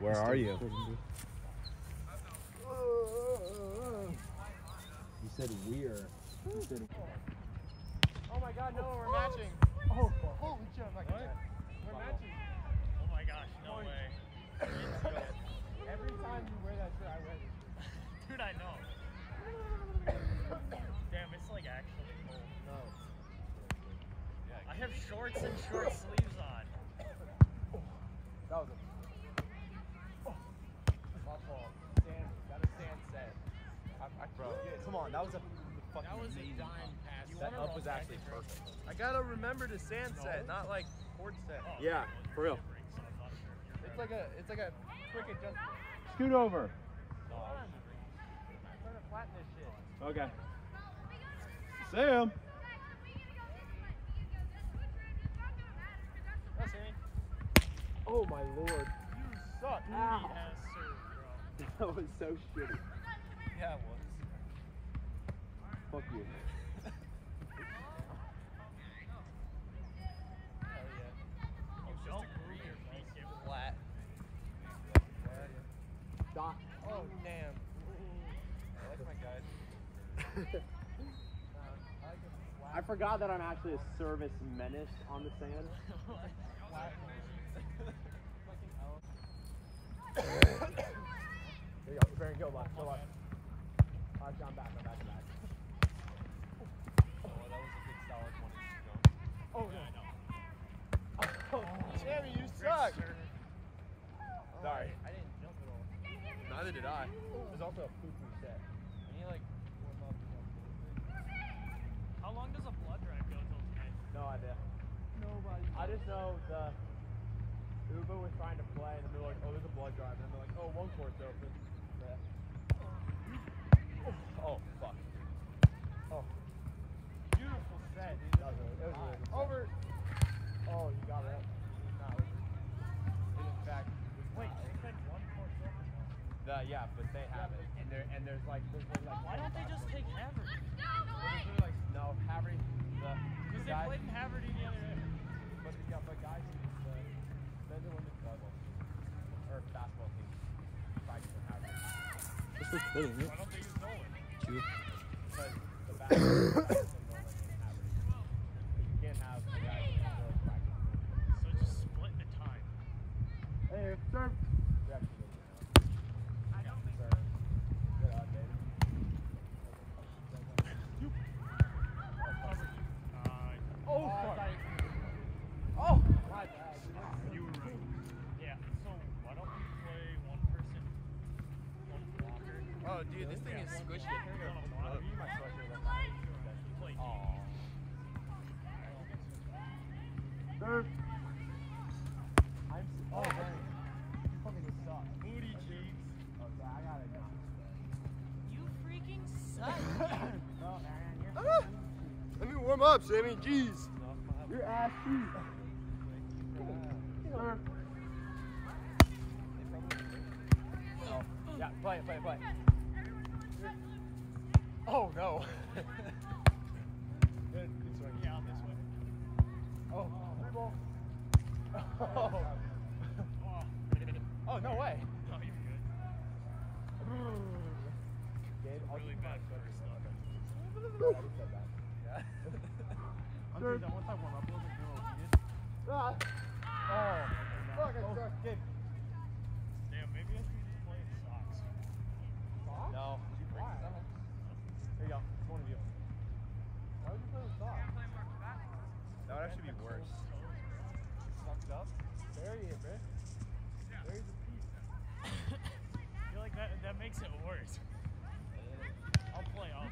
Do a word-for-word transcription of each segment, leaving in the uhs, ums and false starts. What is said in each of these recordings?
Where are you? You said we're. You said. Oh my God, no, we're matching. Oh, holy shit, I'm not gonna match. We're matching. Oh my gosh, no way. Every time you wear that shirt, I wear this shirt. Dude, I know. Damn, it's like actually cold. No. I have shorts and short sleeves on. That was a... Oh. My fault. Sand. That was sand set. I, I, Bro, come on, that was a fucking That was amazing a dime pass. That up was actually perfect. I gotta remember to sand set, not like court set. Oh, Yeah, for real. It's like a, it's like a quick adjustment. Scoot over. No, I'm trying to flatten this shit. Okay. Sam. That's Amy. Oh my lord. You suck. Ow. Ow. Ass serve, That was so shitty. Yeah, it was. Fuck you. Hell yeah. You don't move your feet, get Flat. Doc. Oh, damn. I like my guys. I forgot that I'm actually a service menace on the sand. Here you go. Baron, go left. Go left. I've gone back. I'm back to back. Oh, that was a good solid one. Oh, yeah, I know. Oh, Sammy, you suck. Sorry. I didn't jump at all. Neither did I. It was also a poo-poo set. And you like warm up and jump. How long does a blood drive go till tonight? No idea. Nobody. I just know the Uber was trying to play, and then they're like, "Oh, there's a blood drive," and they're like, "Oh, one court's open." Yeah. Oh, fuck. Oh. Beautiful set, dude. That was really, it was really good. Over. Oh, you got it. Not over. And in fact, Wait, they said one court's open. the yeah, but they have it, and there and there's like there's like. Why don't they just take Haverty? There's like no Haverty. The Because they guy. played in Haverty the other day. But the, yeah, but guys, the men's and women's volleyball or basketball team practice in Haverty. This looks good, isn't it? Why don't they use Nolan? True. Because the basketball practice in Nolan and Haverty. But you can't have the guys in girls practice. So just split the time. Hey, serve. We actually did it. I don't think so. Good on, baby. Oh, fuck. Oh, my bad. You were right. Yeah, so why don't we play one person, one blocker? Oh, dude, this thing is squishy. Here we go. Oh, You my sweatshirt left You out. play Aw. Serve. I'm so, oh, man. You fucking suck. booty cheeks. Okay, I got it now. You freaking suck. No, Aaron, you're Ah! Let me warm up, Sammy. Jeez. Your ass cheese. Serve. Oh, yeah, play it, play it, play it. Oh, no. Good, good swing. Yeah, on this way. Oh, three ball. Oh. Oh. Oh, no way. No, you're good. Gabe, I'll Really keep bad my first sweatshirt. though. I already said that. Yeah. I'm Sure. that once I warm up a little bit, you're all heated. Ah. Oh. Fuck, I suck. Gabe. Damn, maybe I should just play in socks. Socks? No. Did you break something? Here you go. It's one of you. Why would you play with socks? That would actually be worse. Sucked up? Bury it, bro. Bury the piece. I feel like that that makes it worse. I'll play off.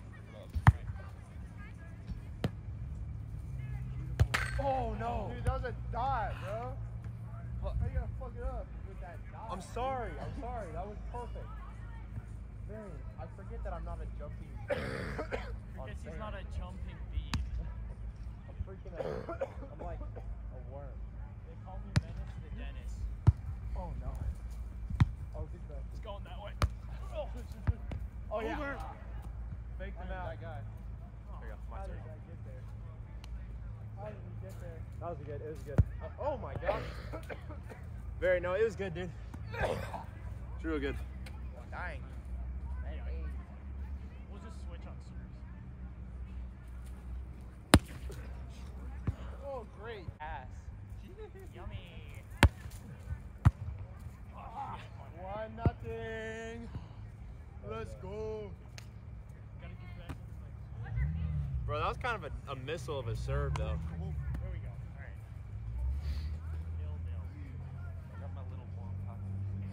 Oh no! Dude, that was a dot, bro. How you gonna fuck it up with that dot? I'm sorry. I'm sorry. That was perfect. Very. I forget that I'm not a jumping. Because he's not a jumping bead. I'm freaking. A, I'm like a worm. They call me Menace the Dennis. Oh no. Oh, good stuff. It's going that way. Oh, Oh yeah. Over. Fake him out. That guy. Oh. There you go. My How turn. did that get there? How did we get there? That was good. It was good. Uh, oh my gosh. Very no, it was good, dude. It's real good. Dang. Yeah. We'll just switch on serves. Oh, great. Ass. Yummy. Ah, one nothing. Let's go. Gotta get back on the Bro, that was kind of a, a missile of a serve, though. There we go. All right. Nil nil. I got my little warm pocket.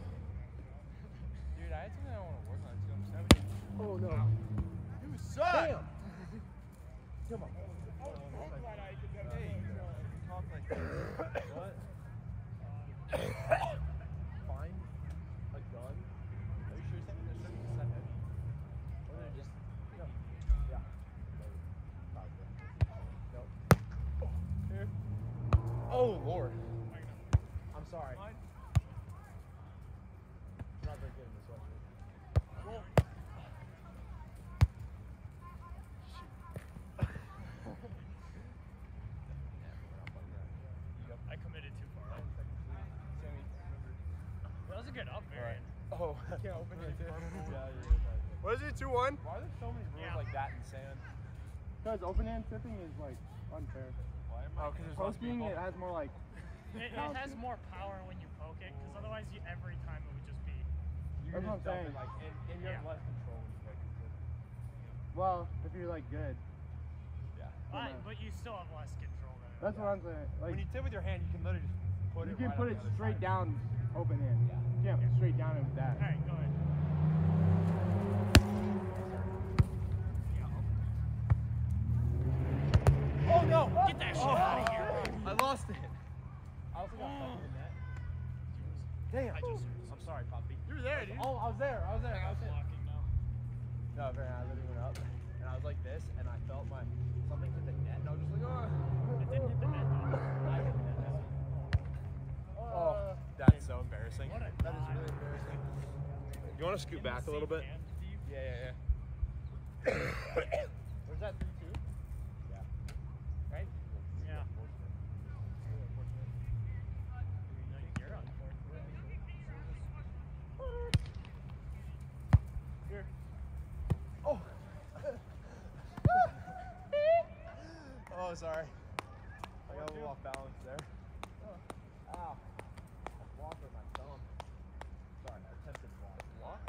Dude, I had something I want to work on too. I'm just having Oh, no. You suck! Damn! Come on. Hey, you talk like this. What? Find a gun. Are you sure something that shouldn't be that heavy? Or they're just. Yeah. Yeah. Nope. Oh, here. Oh, Lord. I'm sorry. I'm not very good in this one. Well, I committed too far. That was a good up variant. Oh, I can't open it. Yeah, yeah. What is it, two one? Why are there so many rules Yeah. like that in sand? Because open hand tipping is like unfair. Why am I? Oh, because there's less Poking people. it has more like. It, it has more power when you poke it, because otherwise you, every time it would just be. You That's can what just I'm dump saying. it, like, and, and you have Yeah. less control when you poke it. too. Well, if you're like good. Yeah. But, know. but you still have less control than it. That's what I'm saying. Like When you tip with your hand, you can literally just put you it can right put on it the other straight side. down, open hand. Yeah. You can't put straight down it with that. Alright, go ahead. Oh no! Get that shit Oh. out of here. I lost it. I also got stuck in the net. Damn. I just. I'm sorry, Poppy. You were there, dude. Oh, I was there. I was there. I was there. Blocking now. No, very I literally went up and I was like this and I felt my something hit the net and I was just like, oh. It didn't hit the net, though. I hit the net. Oh, that's so embarrassing. What a That is dive. really embarrassing. You want to scoot In the back a little same bit? hand, Steve? Yeah, yeah, yeah. Where's that three two? Yeah. Right? Yeah. Unfortunate. Really unfortunate. No, you're on fourth. Here. Oh. Oh, sorry. I got a little off balance there. Oh. Ow. I blocked with my thumb. Sorry, I attempted to block. Block?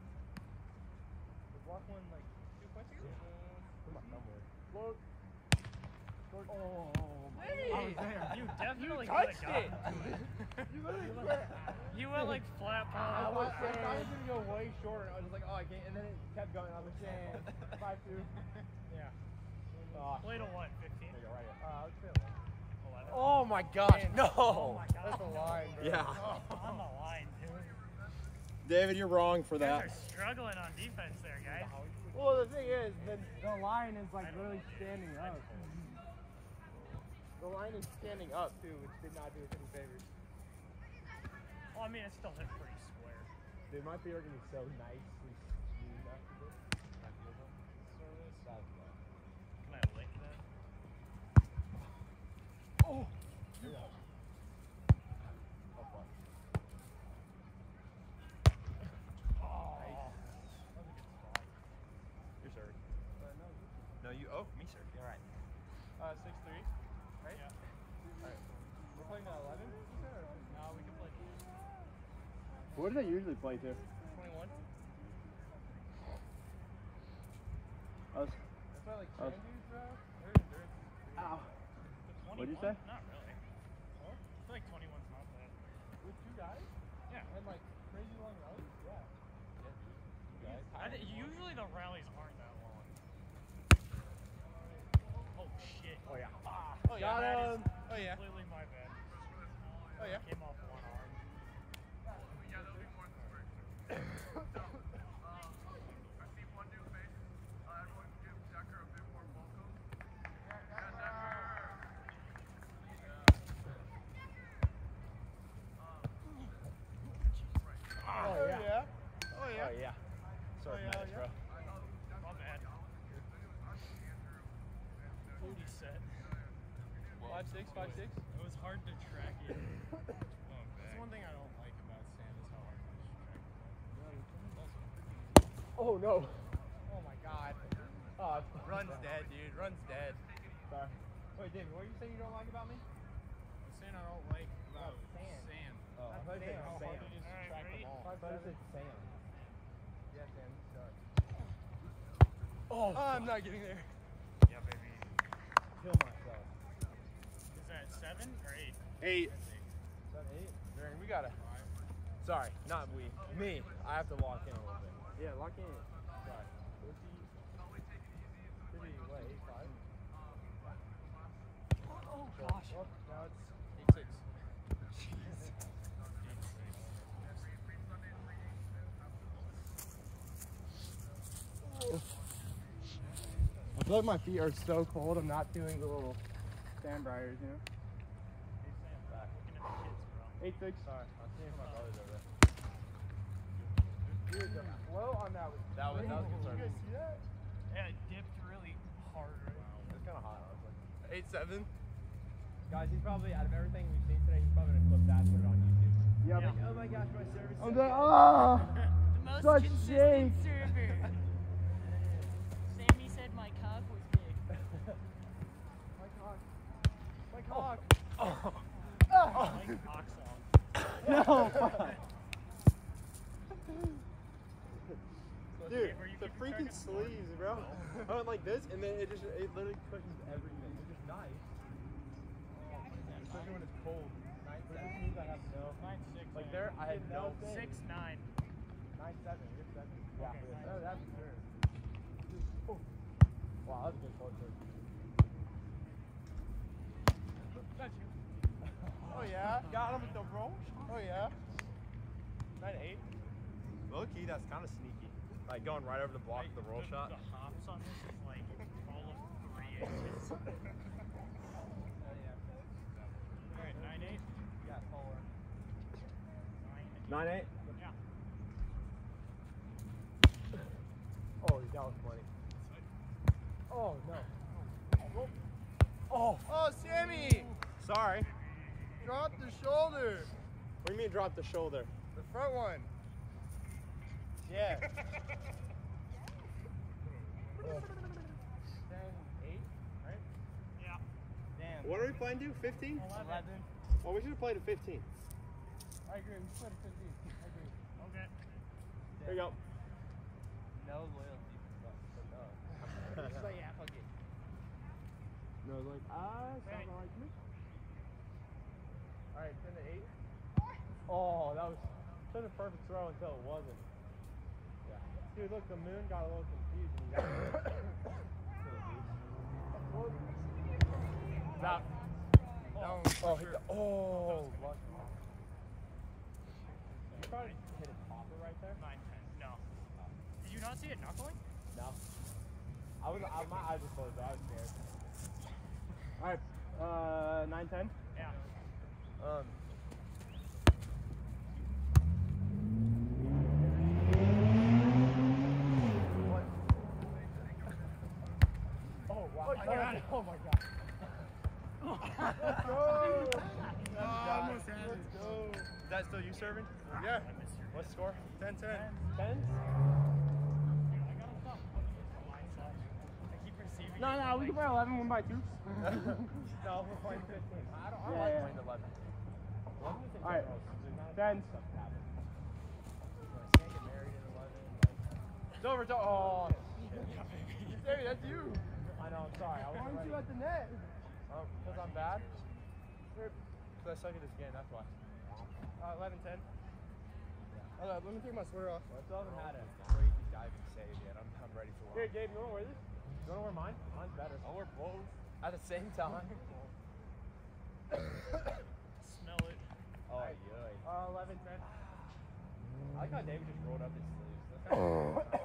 The block one like two points ago? Put my thumb away. Look. Oh, Hey, I was there. you definitely You could touched have it. gotten to it. You literally You went. went, you went like flat I palm. was, I thought it was gonna go way shorter. I was just like, oh, I can't. And then it kept going. I was like, damn. five two. Yeah. Oh, Play to what? fifteen? there you go, right here. Uh, I was feeling eleven? Oh my gosh, Man. no! Oh my god. That's a line, bro. Yeah. On the line, dude. David, you're wrong for You guys that. are struggling on defense there, guys. Well, the thing is, the, The line is like really standing up. the line is standing up too, which did not do us any favors. Well, I mean, it still hit pretty square. Dude, my feet are gonna be so nicely smooth after this. My feet are service. That's low. Can I lick that? Oh! Yeah. Oh, fuck. Oh. Nice. That was a good spot. Your serve. No, you. Oh, me, sir. All right. Uh, six three. Right? Yeah. All right. We're playing at eleven. No, we can play What do they usually play to? Twenty-one. Us. That's why like Oh. Shandy's, bro. They're endurance. Ow. the What'd you twenty-one? say? Not really. Huh? I feel like twenty-one's not bad. With two guys Yeah. and like crazy long rallies. Yeah. Yeah, dude. Two guys. I th- usually the rallies aren't that long. Oh shit. Oh yeah. Ah, Oh, yeah. that Got is him. Oh, yeah. Completely my bad. Oh yeah. Came off one arm. Oh yeah. Oh yeah. Oh yeah. Sorry, Oh, yeah, Maddox, yeah. bro. My bad. Booty set. Five six, five six. It was hard to track it. That's one thing I don't like about sand is how Oh no. Oh my god. Oh, Run's dead, dude. Run's dead. sorry. Wait, David, what are you saying you don't like about me? I'm saying I don't like about sand. sand. Oh, I thought you said How Sam. hard it is to Alright, track ready? them all. I thought you said Sam. Yeah, Sam, you start. Oh, I'm not getting there. Yeah, baby. Kill myself. Is that seven or eight? Eight. Is that eight? During, we gotta. Sorry, not we. Me. I have to lock in a little bit. Yeah, lock in. Sorry. fifty. fifty, what, eight five? Oh gosh. Oh, now it's Eight six. I feel like my feet are so cold. I'm not feeling the little sand briars, you know. back. Looking at the kids, bro. Eight six. Sorry, I'm seeing my brothers over there. Dude, the flow on that was That was- that was crazy. concerning. You guys see that? Yeah, it dipped really hard right now. It's kind of hot. I was like, Eight seven. guys, he's probably, out of everything we've seen today, he's probably going to clip that and put it on YouTube. Yeah. Yeah. Oh my gosh, my service. I'm is like, so ah. The most Such consistent shake. server. Sammy said my cock was big. My cock. My cock. Oh. Like Oxon. No. fuck. Dude, Where you the keep your freaking target sleeves, bro. I went like this, and then it just, it literally cushions everything. Which is nice. Especially when it's cold. Nine seven means I have no. Nine six. Like there, I had no. Six nine. Nine seven. You're seven. Yeah, Okay, for nine. no, that's for sure. Oh. Wow, that's a good closer. Got you. Oh yeah, got him with the roll. Oh yeah. Nine eight. Low key, that's kind of sneaky. Like going right over the block Like, with the roll the, shot. The hops on this is like all of three inches. Alright, nine eight. Yeah, taller. Nine Nine eight. Yeah. Oh, that was funny. Oh no. Oh. Oh, Sammy. Sorry. Drop the shoulder. What do you mean drop the shoulder? The front one. Yeah. Ten eight, right? Yeah. Damn. What are we playing to? fifteen? Eleven. Oh, we should have played at fifteen. I agree. We split a fifteen. I agree. Okay. Here you go. No loyalty for for no. He's like, yeah, fuck it. No, like ah, Right. sounds like me. All right, ten to eight. Oh, that was such a perfect throw until it wasn't. Yeah. Dude, look, the moon got a little confused. And he got that. Oh, Oh, hit the, oh, lucky. You probably hit a topper right there. Nine ten. No. Did you not see it knuckling? No. I was, I, my eyes were closed. I was scared. All right. Uh, nine ten. Yeah. Um. What? Oh, wow. Oh, you got it. Oh, my God. Let's go. Let's Oh, almost had it. Let's go. Is that still you serving? I Yeah. missed your What's the score? ten ten. Ten? Dude, I gotta stop putting it to myself. I keep receiving No, it, no, we like, can play eleven, one by two. No, we're playing fifteen. I don't. I Yeah, like yeah. playing eleven. eleven is in All right. general, there's not Ten. stuff that happens. Like, can't get married in eleven. Like, It's over. It's over. Oh. Yeah, baby. Sammy, that's you. I know. I'm sorry. I Why wasn't aren't you ready. at the net? Um, because I'm bad. Because I suck at this game. That's why. Uh, eleven ten. Yeah. Uh, let me take my sweater off. Well, I still haven't had a crazy diving save yet. I'm, I'm ready for one. Here, Gabe, you want to wear this? You want to wear mine? Mine's better. I'll wear both. At the same time. Smell it. Oh, yeah. Uh, eleven ten. I like how David just rolled up his sleeves. That's kind of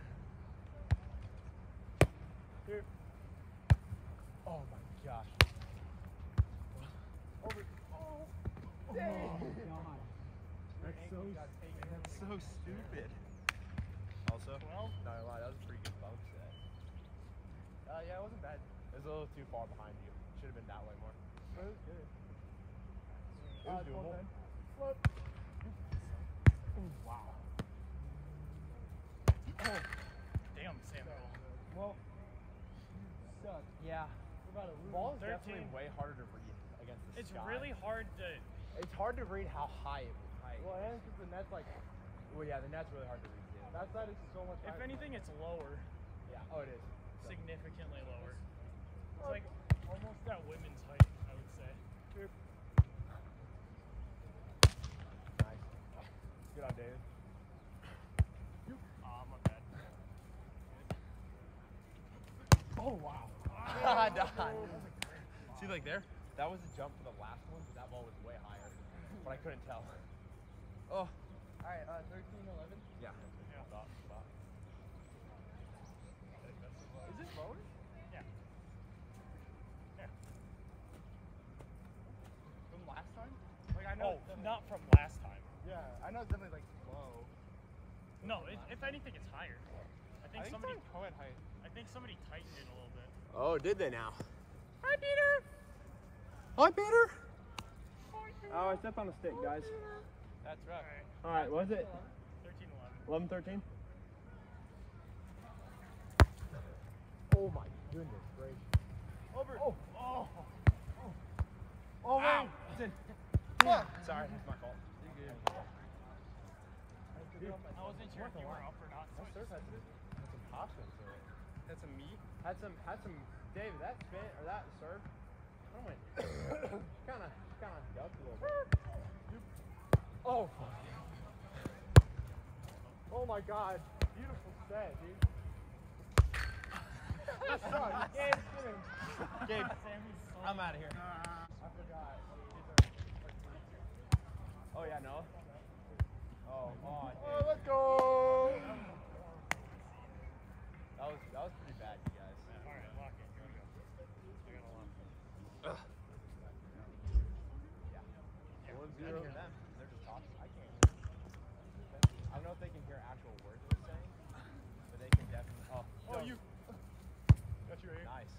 Here. Oh my gosh. Over. Oh. Dang. Oh, God. That's so. That's so stupid. Also, Twelve. Not gonna lie, that was a pretty good bump set. Uh, yeah, it wasn't bad. It was a little too far behind you. Should have been that way more. That was good. It was Uh, doable. twelve ten. Flip. Wow. Oh. Well, suck. Yeah. We're about to lose. Ball is thirteen. definitely way harder to read against the It's sky. really hard to. It's hard to read how high it was. High. Well, and because the net's like, Well, yeah, the net's really hard to read too. that side is so much If higher. anything, it's lower, Yeah. Oh, it is. significantly lower. It's like almost at women's height, I would say. Nice. Good on David. Ah, my bad. Oh, wow. Done. See, like there, that was a jump for the last one, but that ball was way higher. But I couldn't tell. Oh. All right, uh, thirteen eleven. Yeah. Yeah. Stop, stop. Is this lower? Yeah. Yeah. From last time? Like, I Oh, know. it's definitely- not from last time. Yeah, I know it's definitely like low. No, it, if anything, it's higher. I think, I think somebody. it's on co-ed height. I think somebody tightened it a little bit. Oh, did they now? Hi, Peter. Hi, Peter. Oh, I stepped on a stick, guys. That's right. All right. All right, what is it? thirteen eleven. eleven thirteen? Oh my goodness gracious. Over. Oh. Oh. Oh, Ow. wait. It's in. Fuck. Sorry, it's my fault. I wasn't sure if you were up or not. So That surf had some, had some passion to it. That's a meat. Had some, had some, David, that spin, or that serve, I don't know, kind of, kind of ducked a little bit. Oh, fuck. Oh my god. Beautiful set, dude. That sucks. Gabe, get him. Gabe, Sammy's so I'm out of here. I forgot. Oh, yeah, no? Oh, oh, Oh, let's go. that was, that was pretty bad, you guys. All right, lock it. Here we go. I got a lock. Yeah. Yeah. One zero. I can hear them. They're just talking. I can't hear them. I don't know if they can hear actual words they're saying, but they can definitely. Oh, Oh, no. you. Got you right here. Nice.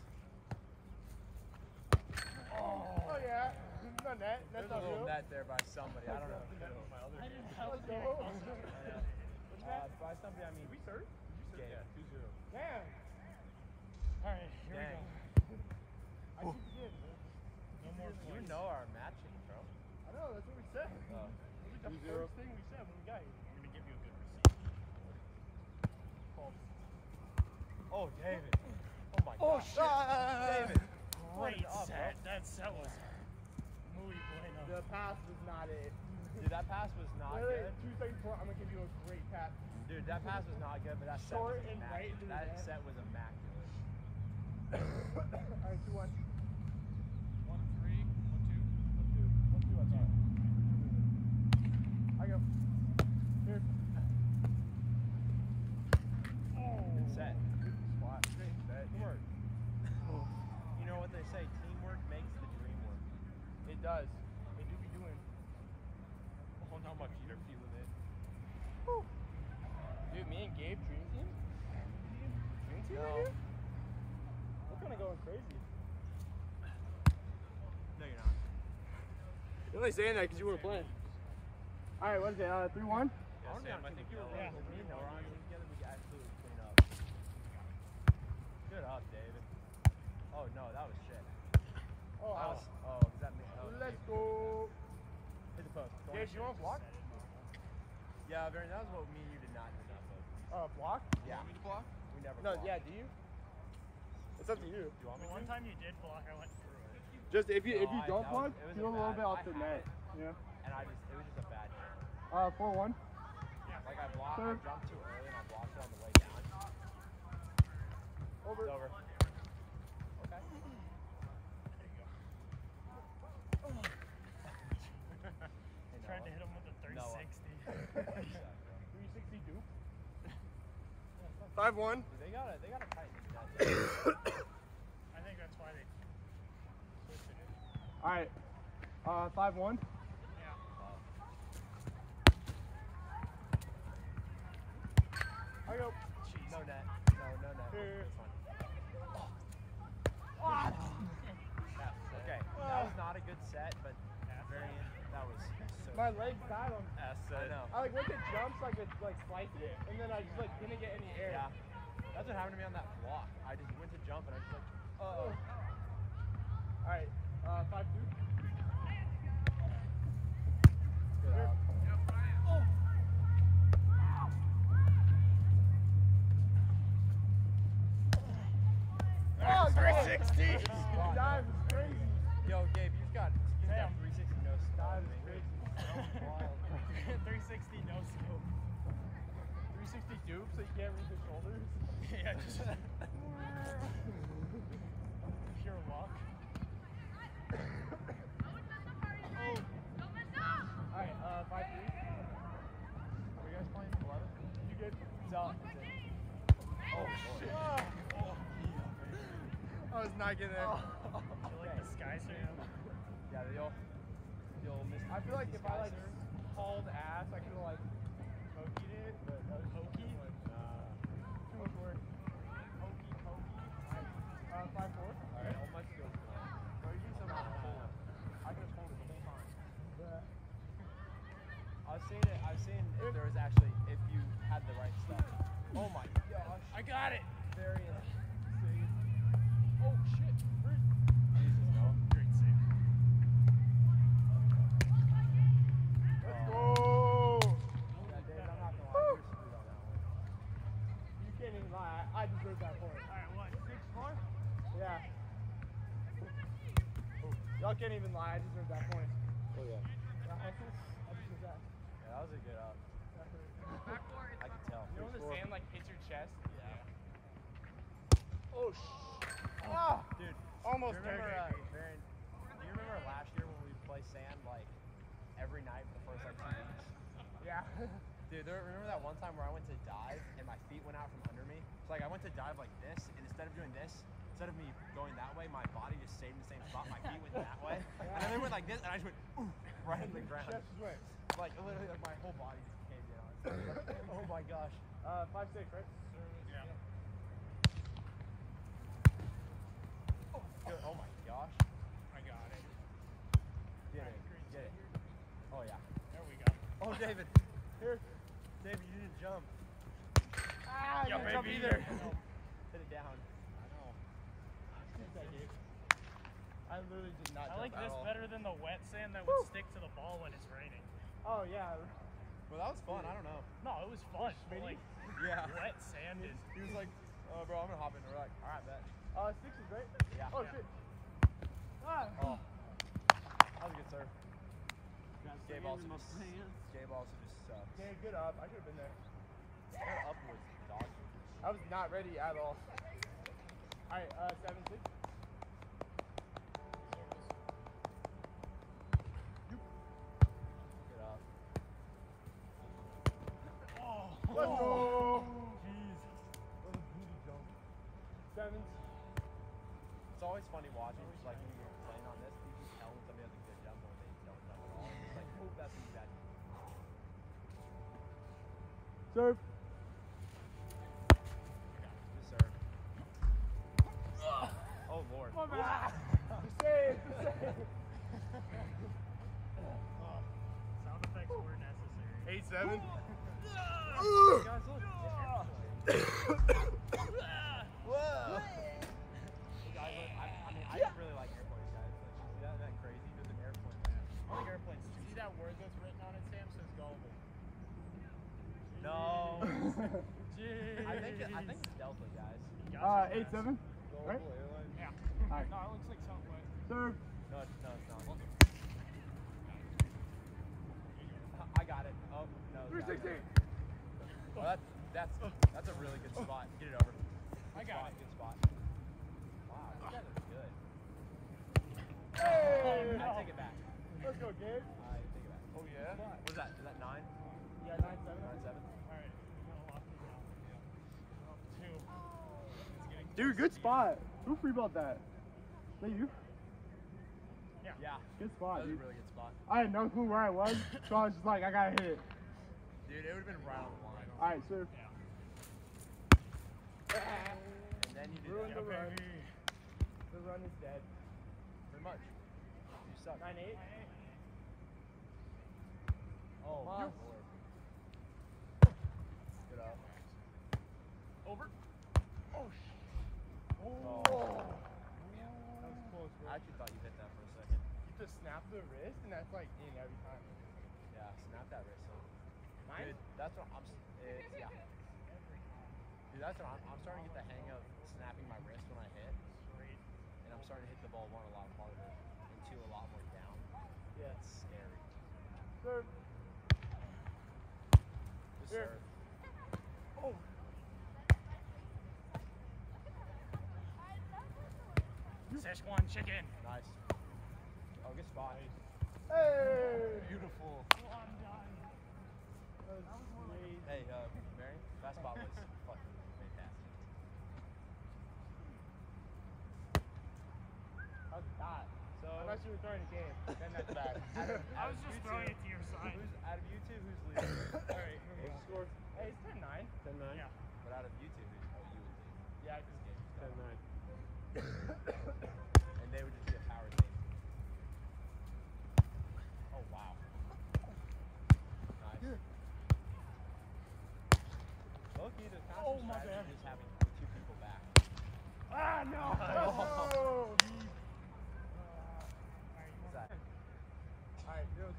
Oh, yeah. No net. That's There's a not little real. net there by somebody. I don't know who. I didn't have Let's to. go. Uh, by somebody, I mean. We serve? Gabe. Yeah, two zero. Damn. All right, here Dang. we go. I keep forgetting, man. No more You points. know our matching, bro. I know, that's what we said. Oh. That was the first thing we said when we got here. I'm gonna give you a good receipt. Oh, David. Oh my Oh, God. shit. David. Great up, set. That set was muy bueno. The pass was not it. Dude, that pass was not Literally, good. two seconds before, I'm going to give you a great pass. Dude, that pass was not good, but that set Short was and right immaculate. into the That net. set was immaculate. All right, two one. One three, one two. One two. One two, that's all right. I go. Here. Good set. Good spot. Great set. Good work. You know what they say, teamwork makes the dream work. It does. It do be doing. Oh, not much either feeling it. Dude, me and Gabe, dream team? Dream team No. right here? We're kind of going crazy. No, you're not. You're only saying that because you weren't playing. All right, what is it? Uh, three one? Yeah, Sam, I think you were Yeah. right. Me and Noah on together, we could absolutely clean up. Good up, David. Oh, no, that was shit. Oh, That was, oh, does that mean? Oh, let's Gabe. go. Hit the post. Go Gabe, on. you want to block? Yeah, Baron, that was what me and you did not do enough of. Uh, block? Yeah. You want me to block? We never No, blocked. yeah, do you? It's up to you. Do you want me The one to? time you did block, I went through it. Just if you if No, you I- don't that was- block, it was a feel a little bad- bit off I the had net. it. Yeah. And I just, it was just a bad game. Uh, four one. Like I blocked, I Third. jumped too early and I blocked it on the way down. Over. It's over. Okay. Hey, Tried to Noah. hit him with a thirty Noah. sixty. three sixty dupe. Five one. Dude, they gotta, they gotta tighten this net. I think that's why they switched it. All right. Uh, five one. Yeah. I go. Jeez. No net. No, no net. Here. It's fine. Yeah, okay, that was not a good set, but very end, that was so My legs got him. I know. I like went to jumps, like a, like slice it, and then I just like didn't get any air. Yeah. That's what happened to me on that block. I just went to jump and I was just like, uh-oh. All right, uh, five two. Good out. Oh, three sixty. Dive is crazy. Yo, Gabe, you just got, you just got three sixty no Dive stop. is crazy. three sixty no scope. three sixty dupe, so you can't reach the shoulders. Yeah, just pure luck. All right, uh, five three. Are you guys playing eleven? You good? So, oh, shit. I was not getting there. You like the sky surf? Yeah, the old, the old Mister I feel like if I like Skysurf. hauled ass, I could have like pokeyed it, but that was Pokey? too much work. Pokey, pokey. Alright, uh, five four. Alright, all my skills. Bro, you need something to hold. I could have pulled it the whole time. But I was seeing it, I was seeing if there was actually, if you had the right stuff. Oh my gosh. I got it. Very in. Oh shit. Jesus, no. Great save. let's go! Yeah, Dave, I'm not gonna lie, you're screwed on that one. You can't even lie. I, I deserve that point. Alright, what? Six four? Yeah. Y'all can't even lie. I deserve that point. Oh yeah. Yeah, I deserve that. Yeah, that was a good up. I could tell. You know when the sand like hits your chest? Yeah. Oh sh! Ah! Dude, Almost do you remember, there. uh, Baron, do you remember last year when we play sand like every night for the first like two weeks? Yeah. Dude, there, remember that one time where I went to dive and my feet went out from under me? So like I went to dive like this, and instead of doing this, instead of me going that way, my body just stayed in the same spot. My feet went that way, and then they went like this, and I just went ooh, right in the ground. Chest is wet. Like literally, like my whole body just caved in on it. Oh my gosh. Uh, five six, right? Yeah. Good. Oh my gosh. I got it. Get it. Get it. Oh yeah. There we go. Oh David. Here. David, you didn't jump. Ah, Yeah, you didn't jump baby. either. Hit it down. I know. I literally did not I jump like at this all. better than the wet sand that would stick to the ball when it's raining. Oh yeah. Well, that was fun. I don't know. No, it was fun. But like Yeah. wet sand is. He was like, oh, bro, I'm gonna hop in. We're like, all right, bet. Uh, sixes, right? Yeah. Oh Yeah. shit. Ah. Oh. That was a good serve. Gabe also just, Gabe also just sucks. Yeah, good up. I could have been there. That up was dog. I was not ready at all. Alright, uh, seven six. Good up. Oh. Let's go. Jeez. What a booty jump. Sevens. It's always funny watching, just like when you're playing on this, you can tell when somebody has a good jump or when they don't jump at all. It's like, oh, that's really bad. Serve. Good serve. Oh, Lord. Come on, man. Save. Save. Sound effects were necessary. Eight seven. You guys look Whoa! You guys look, I, I mean, I just really like airplanes, guys. Like, you see that? Isn't that crazy? There's an airplane land. I like airplanes too. See that word that's written on it, Sam? Says gullible. No. Jeez. I think it, I think it's Delta, guys. Uh, eight seven. Right? Global Airlines. Yeah. Alright. No, it looks like Southwest. Serve. No, it's, no, it's not. I got it. Oh, no. Three got it. sixteen. Oh, that, that's that's a really good spot. Get it over. I Good got spot, it. Good spot. Wow, you guys are good. Hey. I take it back. Let's go, Gabe. I take it back. Oh yeah. What is that? Is that nine? Yeah, nine seven. Nine seven? Alright, we're gonna lock it down. Up two. It's getting Dude, good spot. Who freeballed that? Is that you? Yeah. Good That spot, was a dude. really good spot. I had no clue where I was, so I was just like, I gotta hit it. Dude, it would have been right on the line. Alright, serve. Yeah. And then you did Ruined that. the run. Baby. The run is dead. Pretty much. You suck. Nine eight. Oh, my Yes. lord. Good up. Over. the wrist, and that's like in every time. Yeah, snap that wrist. So. Mine? Dude, that's what I'm. s- It's, yeah. Dude, that's what I'm. I'm starting to get the hang of snapping my wrist when I hit, and I'm starting to hit the ball one a lot harder and two a lot more down. Yeah. It's scary. Serve. Just Here. serve. Oh. Szechuan chicken. Nice. Oh, good spot. Hey. Beautiful. Oh, I'm dying. That was amazing. Hey, uh, Mary, that spot was fucking fantastic. How's that? So, Unless you were throwing a game, then that's bad. I was just throwing it to your side. who's out of you two? Who's leading? All right, here we go. Score Hey, it's ten nine. ten nine. Yeah. But out of you two, who's oh, you would lead. Yeah, because ten nine. And they would just be a power team. Oh, wow. Nice. Low-key, the passive Oh, my strategy bad. is having two people back. ah no. Oh. What's What's that? All right, here's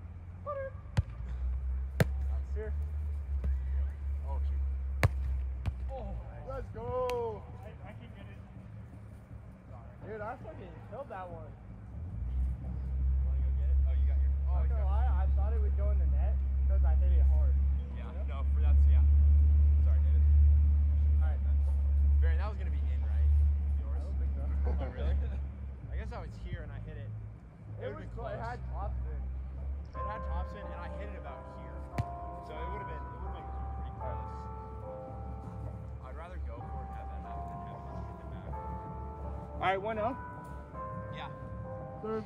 here. Oh, shoot. Oh, let's go. I, I can get it. Dude, I fucking killed that one. You want to go get it? Oh, you got your... Oh, Not you gonna got lie, I thought it would go in the net because I hit it hard. Yeah, You know? no, for that's... Yeah. Sorry, David. All right. Baron, that was going to be in, right? I Yours? don't think so. Oh, really? I guess I was here and I hit it. It, It was would've been close. It close. had topspin. It had topspin and I hit it about here. So it would have been, it would have been pretty close. I'd rather go for it and have that happen than have it just hit the back. All right, one up. Yeah. Serve.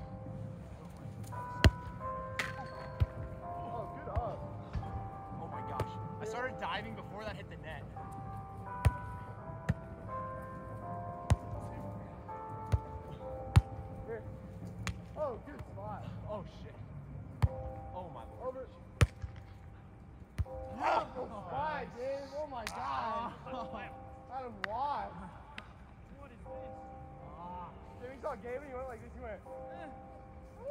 Oh, good up. Oh my gosh. I started diving before that hit the net. Here. Oh, good spot. Oh shit. Oh my lord. Over. Beautiful spot, Dave. Oh my god. Out of why? What is this? Ah. Jimmy saw Gavin, he went like this, he went. Eh. Woo.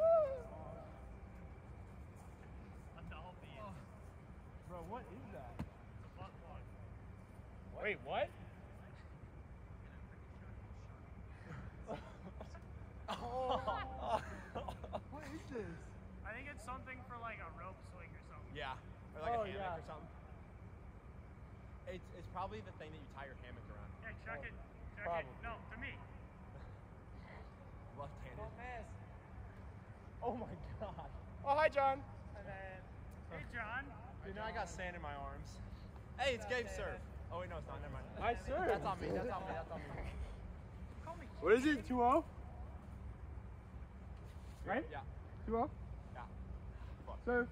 A doll beat. Bro, what is that? It's a butt plug. Wait, what? What is this? I think it's something for like a rope swing or something. Yeah. Or like Oh, a hammock yeah. or something. It's, it's probably the thing that you tie your hammock around. Hey, check Oh, it. Check probably. it. No, to me. Left-handed. Oh my god. Oh, hi, John. Hey, John. Dude, now I got sand in my arms. Hey, it's Gabe's serve. Oh wait, no, it's not. Never mind. Nice serve. That's on me. That's on me. That's on me. Call me. What is it? two oh? Right? Yeah. two oh? Yeah. Fuck. Serve.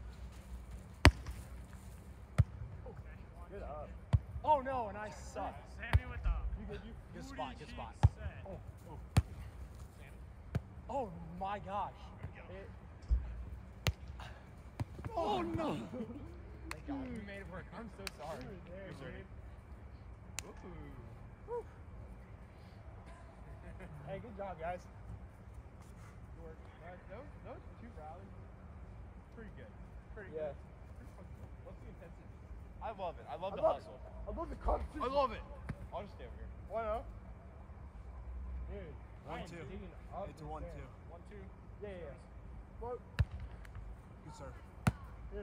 Okay. Good up. Oh no, and I suck. Sammy with the You good? You Good booty spot. Good cheeks spot. set. Oh. Oh. Oh my gosh. It, Oh no. Thank God. We made it work. I'm so sorry. You were there, You're serving. Woo. Hey, good job, guys. Good work. Nice. Those, those two rallies. Pretty good. Pretty Yeah. good. What's the intensity? I love it. I love I the love it. hustle. I love the competition. I love it. I'll just stay over here. one oh. Dude. One, I am two. digging up It's a this one, thing. two. One, two. Yeah, yeah, yeah. Float. Good serve. Here.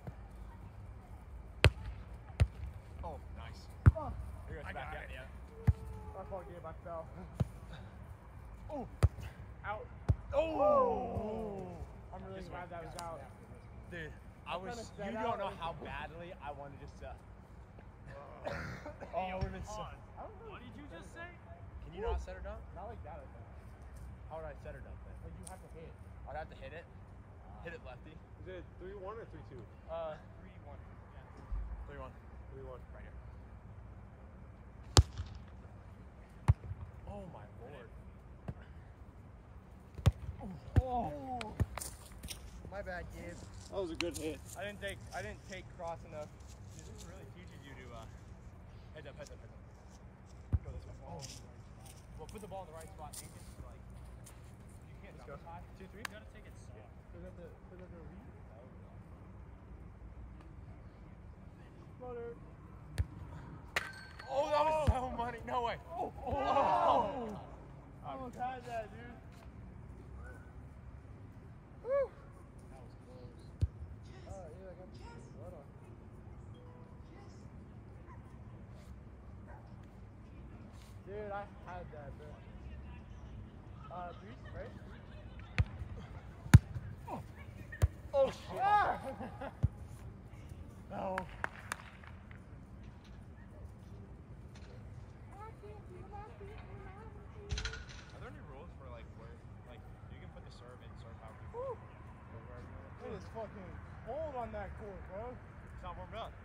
Oh, nice. Oh. Here goes I back got out. it. Yeah. My fault, Gabe. I fell. Oh. Out. Oh. I'm really This glad one. that was out. Dude, I was. kinda You set don't out know and- how badly I wanted just to. Hey, Oh, yo, it would've been so- pause. I don't know. What did you just say? Can you not set her down? Not like that, I think. How would I set her down then? Like you have to hit. I'd have to hit it. Hit it lefty. Is it three one or three two? Uh, Three, one. three one. Three one. Right here. Oh my lord. Oh. My bad, Gabe. That was a good hit. I didn't take I didn't take cross enough. Dude, this really teaches you to uh, heads up, heads up, heads up. Go this way. Oh. Well, put the ball in the right spot and just like you can't Let's go. Two, three. You gotta take it soft. Is that the, is that the lead? Floater. Oh, that was so money. No way. Oh! Oh. I almost had that, dude. Woo! That was close. Oh, yeah, I got blood on. Dude, I had that, bro. Uh, three, right? Oh, oh shit. Ah! No. Are there any rules for like where, like, you can put the serve in, serve however you want? Or wherever you want? It is fucking cold on that court, bro. It's not warmed up.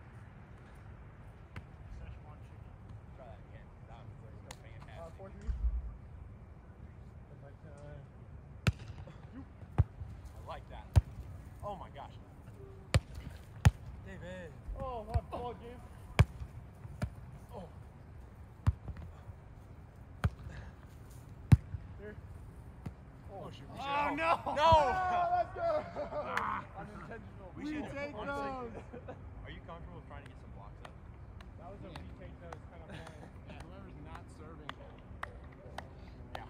Szechuan chicken. Try that again. That was still fantastic. Uh, four, three. I like that. Oh my gosh. David. Oh, my ball game. Oh. Here. Oh, shoot. We Oh, should- no! No! Oh, let's go. Unintentional. We We should take honestly- those. Are you comfortable with trying to get some blocks up? That was a we take those kind of plan. Whoever's not serving. Yeah.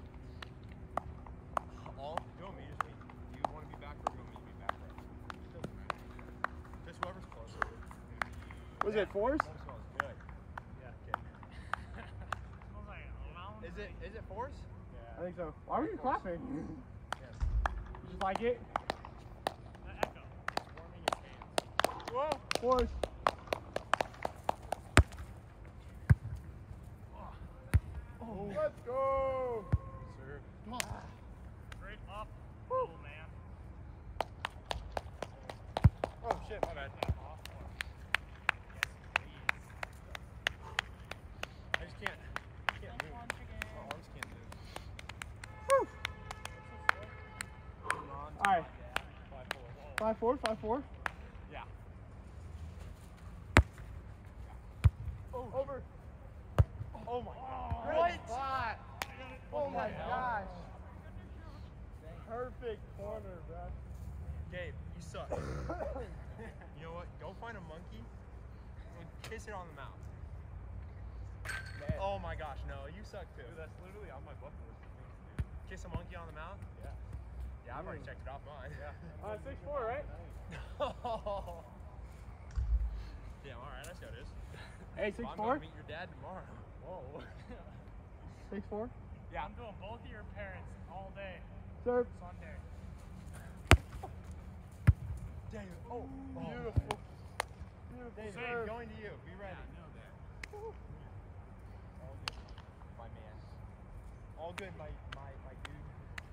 All, you want me to be, do you want to be back or do you want me to be back row? Doesn't matter. Just whoever's closer. Was it fours? That smells good. Yeah, okay. Smells like a mountain. Is it, is it fours? I think so. Why were you clapping? Yes. You just like it? The echo. It's warming your hands. Whoa. Fours. Oh. Let's go. Serve. Straight up. Oh, man. Oh shit, my bad. That off one. Yes, please. I just can't, can't move. Szechuan chicken. My arms can't move. Woo. Moving on. All right. Five, four. Five, four, five, four. Yeah. Oh. Over. Oh my god. What? I got it. Oh my Yeah. gosh. Perfect corner, bro. Gabe, you suck. You know what? Go find a monkey and kiss it on the mouth. Man. Oh my gosh, no, you suck too. Dude, that's literally on my bucket list. Kiss a monkey on the mouth? Yeah. Yeah, I've already checked it off mine. Yeah. Uh, six, four, right? Damn, alright, I see how it is. Hey, six, I'm four. gonna meet your dad tomorrow. Whoa. Six, four. Yeah. I'm doing both of your parents all day. Serve. Sunday. David. Oh, Beautiful. Beautiful David, serve. going to you. Be ready. Yeah, no there. All good, my man. All good, my my my dude.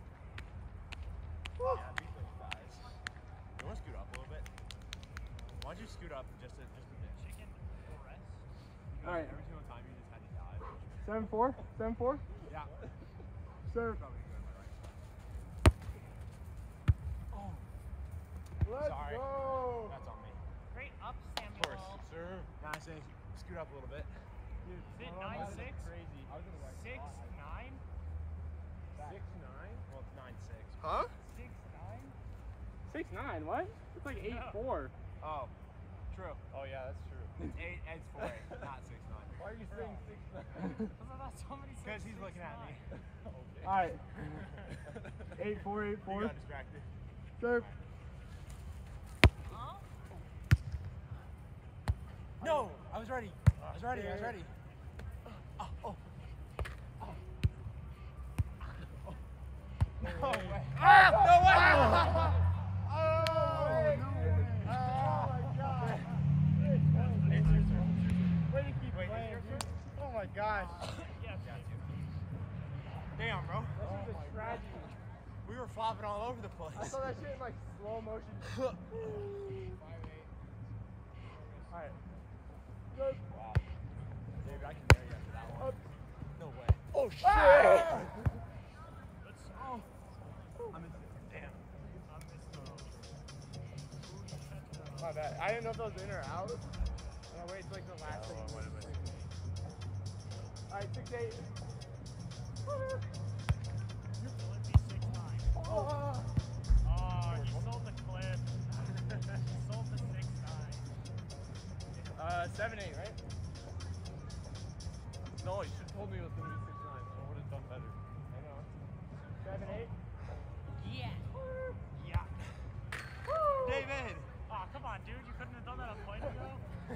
Woo. Yeah, beat those guys. You want to scoot up a little bit? Why don't you scoot up just a just a bit? Chicken breast. All right. Every single time you just had to dive. Seven, four. Seven, four. Yeah. Serve. Probably good, right? Oh, Let's sorry. go. That's on me. Straight up, Of course. Samuel. Serve. Nice. and Scoot up a little bit. Dude, Is it hold on, nine that's six? Crazy. I was in the right Six spot. nine. Six nine. Well, it's nine six. Huh? Six nine. Six nine. What? It's like eight Yeah. four. Oh, true. Oh yeah, that's true. It's eight. It's four eight, not six nine. Why are you saying six nine? Because I thought somebody said Because he's six, looking at me. nine. Okay. All right. Eight four, eight You four. got distracted. Serve. Huh? No, I was ready. I was ready. I was ready. Oh, oh. Oh. No way. Ah! No way. Oh, no way. Oh my god. It's your turn. Way to keep Wait, is playing, your dude. turn? Oh my gosh. Yes. Damn, bro. This is a tragedy. We were flopping all over the place. I saw that shit in like slow motion. Wow. Alright. Good. David, I can marry you after that one. Up. No way. Oh, shit. Ah! Let's. Oh. I'm in. Damn. I'm just. My bad. I didn't know if that was in or out. And I waited till like the last Yeah, thing. well, wait a minute. Alright, six eight. Will it be six nine? Oh, he sold the clip. He sold the six nine. Uh, seven eight, right? No, you should have told me it was going to be six nine. I would have done better. I know. Seven eight. Yeah. Yeah. David! Oh, come on, dude. You couldn't have done that a point ago?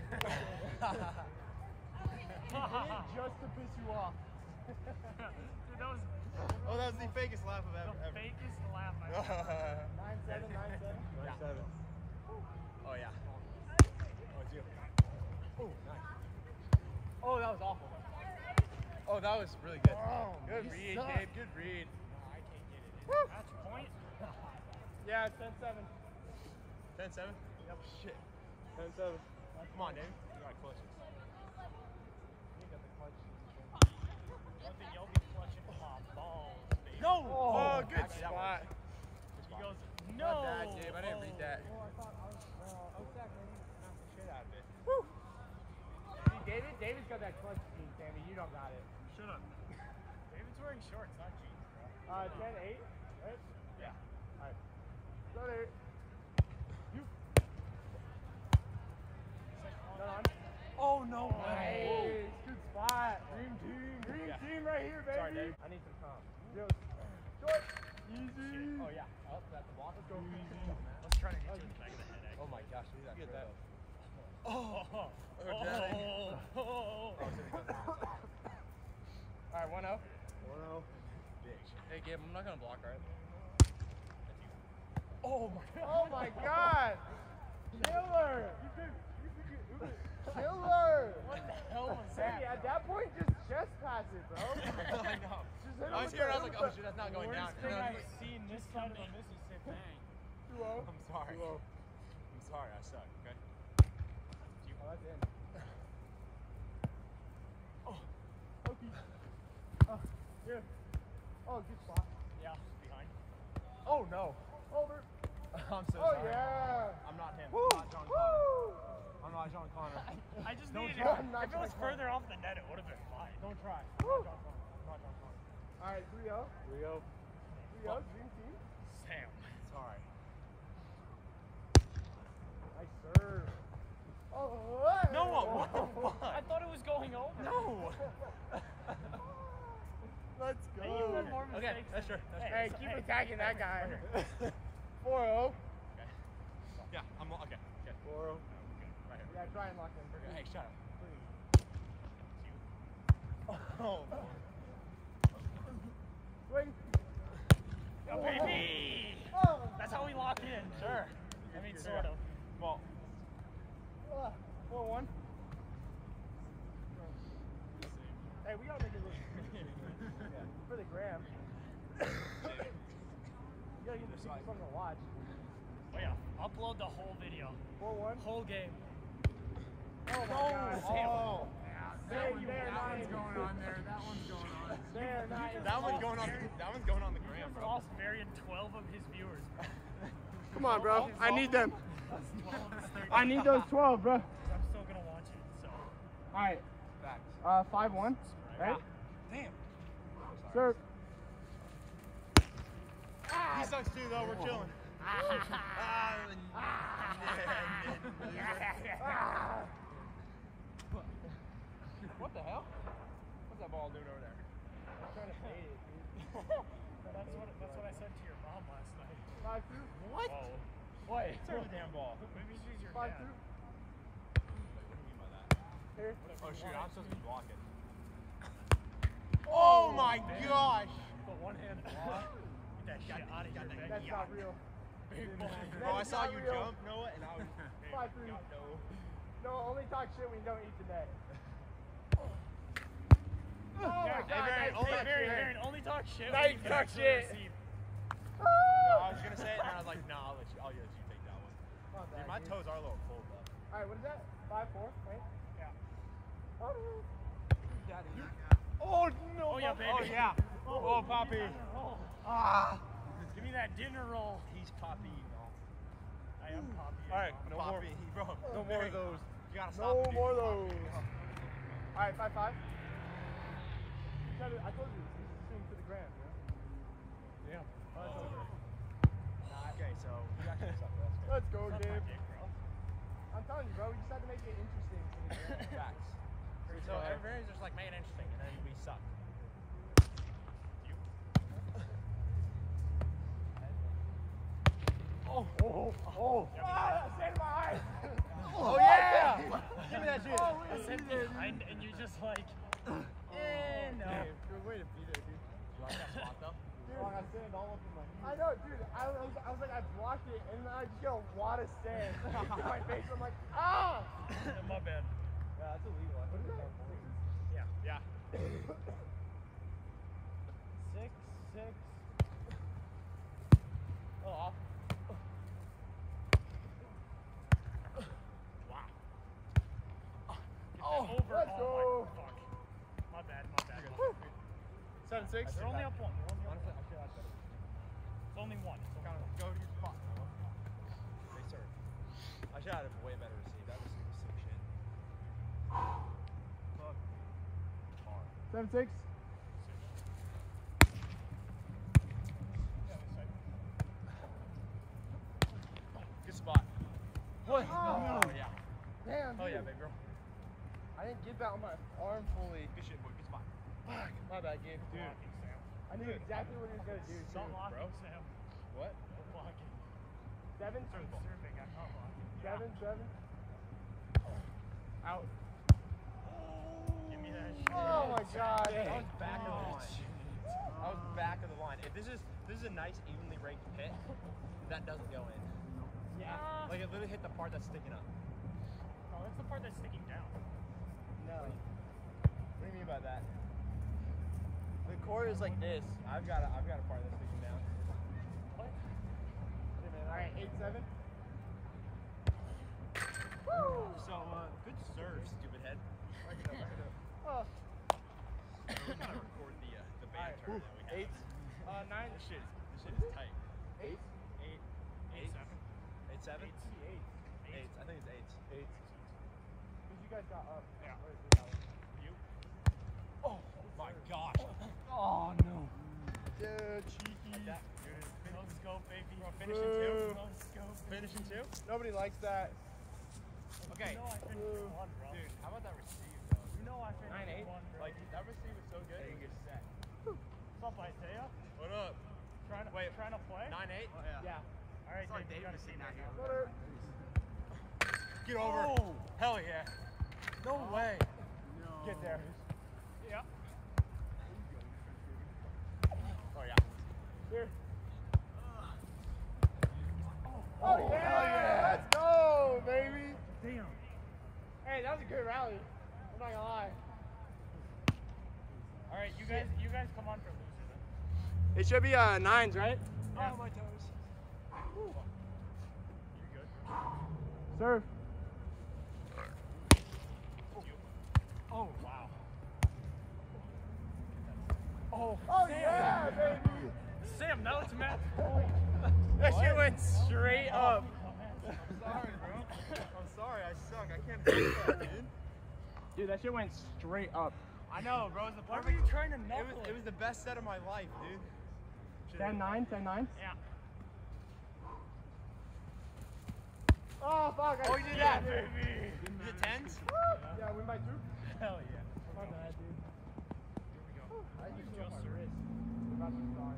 Just to piss you off. Dude, that was Oh, that was the fakest laugh I've the ever. ever. fakest laugh I've ever. Nine seven, nine seven. Nine seven. Oh yeah. Oh, it's you. Oh, nice. Oh, that was awful. Oh, that was really good. Oh, good you read, suck. Dave. Good read. I can't get it in. Match point? Yeah, it's ten seven. ten seven? Yep. Shit. ten seven. Come on, Dave. You got clutches. One thing you'll be clutching my balls, baby. No! Oh, Oh, good actually, that spot. He goes, Not no! bad, Dave. I didn't read that. Oh, I thought I was, well, I was back, man. Knocked the shit out of it. Woo! See, David, David's got that clutch team, Sammy. You don't got it. Shut up. David's wearing shorts, not jeans, bro. Uh, ten eight, right? Yeah. Alright. Go there. You. None on. Oh, no Nice. Good spot. Dream team. Dream Yeah. team right here, baby. Sorry, Dave. I need some comp. Short. Short. Easy. Oh, yeah. Oh, that's the block. Let's go. Let's try to hit you in the back of the head, Oh, actually. my gosh. Look at Get that. that. Oh, oh, Oh, Daddy. oh, oh, oh. Alright, one oh. one oh. Bitch. Hey, Gabe, I'm not going to block, right? Oh, my God. Oh my god. Killer. Killer. What the hell was Sammy, that? at that point, just chest pass it, bro. I know. Just hit him I was with here and I the- was like, oh, shit, that's not going down. Worst thing And then I I've was like, seen this side of the Mississippi. two oh. I'm sorry. two oh. I'm sorry. I suck, okay? Oh, that's in. Oh. Okay. Oh, here. Oh, good spot. Yeah, behind. Oh, no. Over. I'm so Oh, sorry. yeah. I'm not him. Woo. I'm not John Connor. Woo. I'm not John Connor. I just Don't needed try. it. I'm not If it was trying. further off the net, it would have been fine. Don't try. Not Woo. John Connor. Not John Connor. All right, three oh. three oh. three oh, dream team. Sam. Sorry. Nice serve. Oh, hey. No, what the fuck? I thought it was going over. No. Let's Hey, you've had go. more Okay, mistakes that's than- sure. That's Hey, so- keep hey, attacking that hey, guy. right here. four oh. Okay. Yeah, I'm okay. Okay. four oh. Right here. Yeah, try and lock in. Okay, hey, shut up. Three. Oh. Swing. Oh, baby! Oh. That's how we lock in. Sure. I mean, sort of. Well, Uh, four one. Hey, we gotta make it look for the gram. You gotta get the people something to watch. Oh yeah, upload the whole video. four one. Whole game. Oh my god. Sam. Oh. There, one- there, that nine. one's going on there. That one's going on. There, nine. That one's going on. That one's going on the gram, Just bro. lost Marion twelve of his viewers. Come on, bro. I need them. That's twelve of his thirteen. I need those twelve, bro. I'm still gonna watch it, so. All right. Facts. Uh, five one. Right? Damn. Sir. He sucks too, though. We're chilling. Ah, What the hell? What's that ball doing over there? I'm trying to fade it, dude. That's what that's what I said to your mom last night. Five two. What? Whoa. What? Serve the damn ball. Maybe she's your Five dad. two. What do you mean by that? Here. Oh shoot, I'm supposed to be blocking. Oh my gosh! Put one hand block. Get that shit out of here, man. That's not real. Big boy. Bro, I That is saw not you real. jump, Noah, and I was. Five three. God, no. No, only talk shit when you don't eat today. Oh Yeah, my god, Marion, nice only, catch, Marion, man. Marion, only talk shit. Nice when you can talk actually shit. receive. No, I was gonna say it, and I was like, nah, I'll let you. I'll let you take that one. Not Dude, bad, my dude. toes are a little cold though. Alright, what is that? Five four, right? Yeah. Oh, Oh no! Oh yeah, baby. Oh yeah. Oh, Poppy. Dinner roll. Ah. Give me that dinner roll. He's Poppy. No. I am Poppy. All right, no more. Poppy, bro. No more of those. You gotta stop. no dude. more of those. Alright, five five. You gotta- I told you, you swing to the ground, you know? Yeah. Oh, that's over. Okay, so you actually suck. That's good. Let's go, Suck my Gabe. dick, bro. I'm telling you, bro. We just had to make it interesting for the game. Facts. So everybody's just like, make it interesting, and then we suck. You. Oh, oh, oh. Ah, that's in my eyes. Oh, yeah! Give me that shit. Oh, I said behind, and you just like, eh, no. Good way to beat it, dude. You like that spot, though? Dude, oh, I sand all up in my I know, dude. I was, I was like, I blocked it, and then I just get a wad of sand in my face. I'm like, ah! My bad. Yeah, that's illegal. I think it's on sixes. Yeah. Yeah. Six, six. Oh, off. Wow. Oh, Over. let's oh go. My, fuck. My bad. My bad. My Woo. bad. Seven, six. They're only up one. They're only up Honestly, one. I feel like better. It's only one. It's only Kind of one. go to your spot. They serve. I should have had a way better receive. That receive was sick shit. Fuck. Hard. Seven, six. Good spot. What? Oh, yeah. Damn, Oh, yeah, dude. big girl. I didn't get that on my arm fully. Good shit, boy. Good spot. Fuck. My bad, Gabe. Dude. Blocking, Sam. I knew exactly what he was going to do. Stop too. blocking, bro. Sam. What? No blocking. Seven, I'm serving. I'm not blocking. seven, seven. Out. Give me that shit. Oh my god. I was back of the Oh, line. shit. I was back of the line. If this is this is a nice evenly ranked pit, that doesn't go in. Yeah. Like it literally hit the part that's sticking up. No, that's the part that's sticking down. No. What do you mean by that? The core is like this. I've got a I've got a part that's sticking down. What? Alright, eight, seven. So uh, good serve, stupid head. Back it up, back it up. Oh. We gotta record the uh, the band Alright. turn that we have. Eight. Uh, nine. This shit, this shit is tight. Eight. Eight, Eight, seven. eight, seven. Eight. Eight. I think it's eight. Eight. Because you guys got up. Yeah. Where is it? You. Oh my gosh. Oh no. Dude, cheeky. Like that, dude. No scope, baby. We're finishing two. Boo. No scope. Finishing two. Nobody likes that. Okay. You know I finished Boo. one, bro. Dude, how about that receive though? You know I finished Nine, eight. one, bro. Like that receive was so good. It was set. What's up, Isaiah? What up? Trying to, Wait. trying to play? Nine eight. Oh, yeah. All right, It's like Dave, you David gotta see sitting out that here. now. Butter. Get over. Oh. Hell yeah. No way. Get there. Yeah. Oh yeah. Here. Oh, Oh, yeah. hell yeah. Let's go, baby. damn. Hey, that was a good rally. I'm not gonna lie. All right, you guys, you guys come on for losers. Then. It should be uh nines, right? Yeah. Oh my toes. You're good. Serve. Oh, wow. Oh, oh yeah, baby. Sam, now it's Matt. That shit went straight up. I'm sorry, bro. I'm sorry. I suck. I can't do that, dude. Dude, that shit went straight up. I know, bro. It's the Why perfect. were you trying to It knuckle was, it was the best set of my life, dude. ten nine, ten nine. Yeah. Oh, fuck. I Oh, you did yeah, that. dude. baby. Is it tens? Yeah, win by two. Hell yeah. My bad, dude. Here we go. I just Just feel my serve. wrist. We're about to start.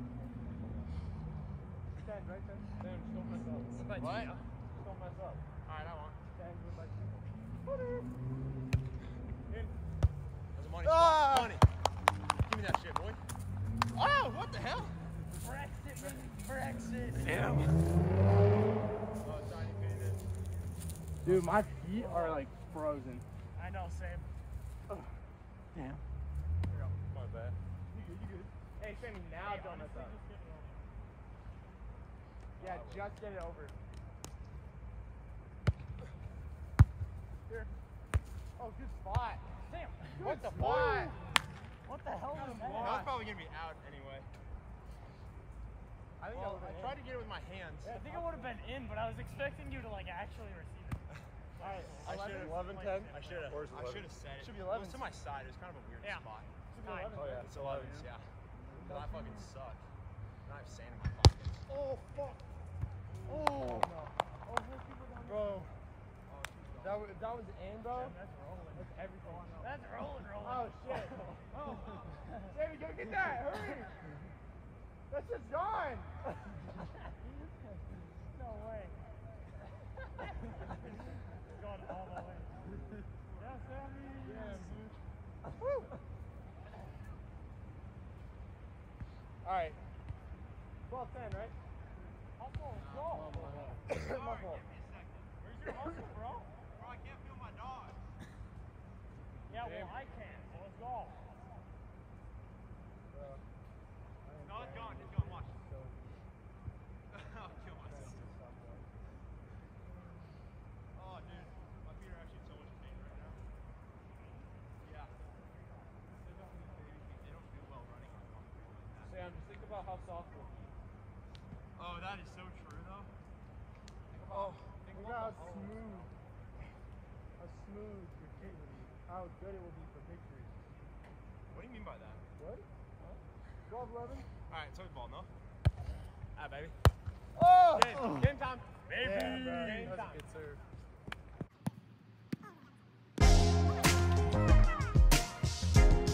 ten, right? ten? Damn, just don't mess up. What? Just don't mess up. Alright, I won. ten, win by two. In. That's a money Ah! spot. Money. Give me that shit, boy. Oh, what the hell? Brexit, baby. Brexit. Damn. Oh, tiny penis. Dude, my feet are like frozen. I know, same. Damn. My bad. You good, you good. Hey, Sammy, now Hey, don't mess honestly, up. just get it over. Yeah, just get it over. Here. Oh, good spot. Damn. What the fuck? What the hell was That that? was probably gonna be out anyway. I think Well, that I was tried to get it with my hands. I think it would have been in, but I was expecting you to like actually receive it. Alright, I eleven, should've- eleven, like, ten. I should have. Where's I eleven? should have said it. Should be Well, eleven. it's to my side. It was kind of a weird Yeah. spot. Nine. Oh yeah. It's eleven. Yeah. But I fucking suck. And I have sand in my pockets. Oh, fuck. Oh, no. Oh, four people down there. Bro. That was, that was in, bro? That's rolling. That's everything. That's rolling, rolling. Oh, shit. Oh. Jamie, go get that. Hurry. That's just gone. No way. It's going all the way. Yeah, Sammy. Yeah, dude. Woo. All right. twelve ten, right? Hustle, go. My fault. Where's your hustle, bro? Bro, I can't feel my dog. Yeah, well, I can, so let's go. No, it's gone. It's gone. Watch. I'll kill myself. Oh, dude. My feet are actually in so much pain right now. Yeah. They don't, they don't do well running on concrete like that. Sam, just think about how soft it will be. Oh, that is so true, though. Think Oh, about, think look how about the- smooth, how smooth your feet will be. How good it will be for victory. What do you mean by that? What? Huh? twelve eleven? All right, so ball, no? Ah, baby. Oh!